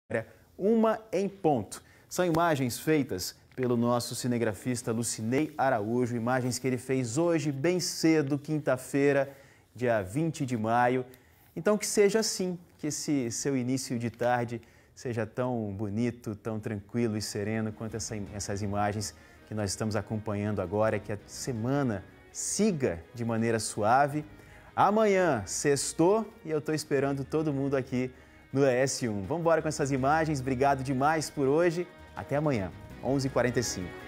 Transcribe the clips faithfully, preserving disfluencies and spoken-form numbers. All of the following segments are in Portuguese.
uma em ponto. São imagens feitas pelo nosso cinegrafista Lucinei Araújo, imagens que ele fez hoje, bem cedo, quinta-feira, dia vinte de maio. Então que seja assim, que esse seu início de tarde seja tão bonito, tão tranquilo e sereno quanto essa, essas imagens que nós estamos acompanhando agora, que a semana siga de maneira suave. Amanhã, sextou, e eu estou esperando todo mundo aqui no E S um. Vamos embora com essas imagens. Obrigado demais por hoje. Até amanhã, onze e quarenta e cinco.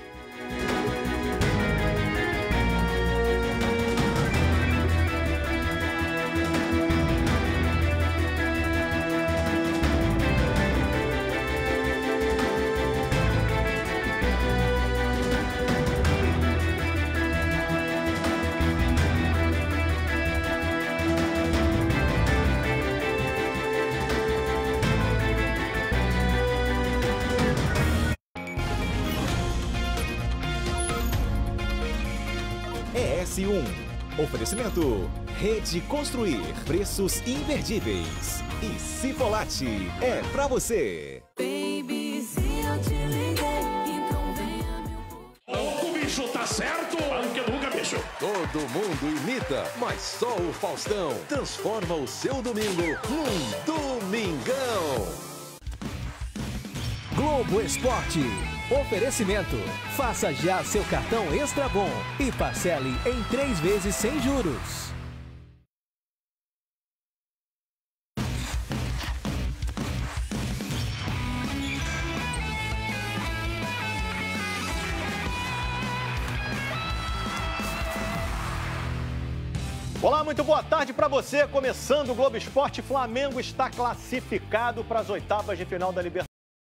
E S um. Oferecimento Rede Construir. Preços imperdíveis. E Cifolate é pra você. Baby, se eu te liguei, então venha meu... O bicho tá certo? Fala que nunca, bicho. Todo mundo imita, mas só o Faustão transforma o seu domingo num domingão. Globo Esporte. Oferecimento. Faça já seu cartão Extra Bom e parcele em três vezes sem juros. Olá, muito boa tarde para você. Começando o Globo Esporte, Flamengo está classificado para as oitavas de final da Libertadores.